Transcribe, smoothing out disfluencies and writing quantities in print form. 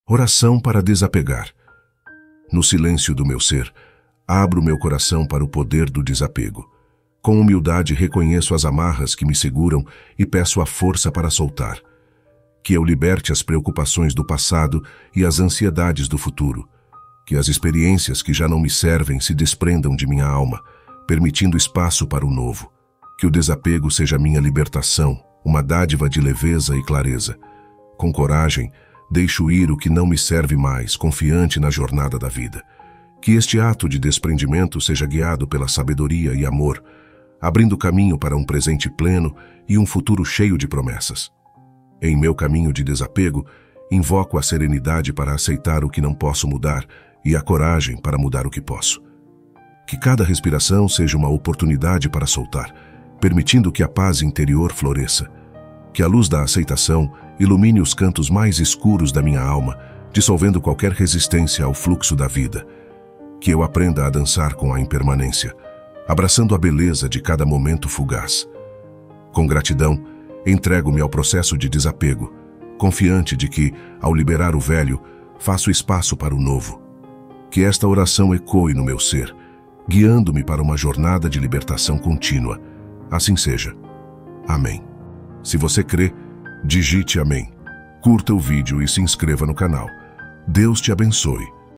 Oração para desapegar. No silêncio do meu ser, abro meu coração para o poder do desapego. Com humildade reconheço as amarras que me seguram e peço a força para soltar. Que eu liberte as preocupações do passado e as ansiedades do futuro. Que as experiências que já não me servem se desprendam de minha alma, permitindo espaço para o novo. Que o desapego seja minha libertação, uma dádiva de leveza e clareza. Com coragem, deixo ir o que não me serve mais, confiante na jornada da vida. Que este ato de desprendimento seja guiado pela sabedoria e amor, abrindo caminho para um presente pleno e um futuro cheio de promessas. Em meu caminho de desapego, invoco a serenidade para aceitar o que não posso mudar e a coragem para mudar o que posso. Que cada respiração seja uma oportunidade para soltar, permitindo que a paz interior floresça. Que a luz da aceitação ilumine os cantos mais escuros da minha alma, dissolvendo qualquer resistência ao fluxo da vida. Que eu aprenda a dançar com a impermanência, abraçando a beleza de cada momento fugaz. Com gratidão, entrego-me ao processo de desapego, confiante de que, ao liberar o velho, faço espaço para o novo. Que esta oração ecoe no meu ser, guiando-me para uma jornada de libertação contínua. Assim seja. Amém. Se você crê, digite amém. Curta o vídeo e se inscreva no canal. Deus te abençoe.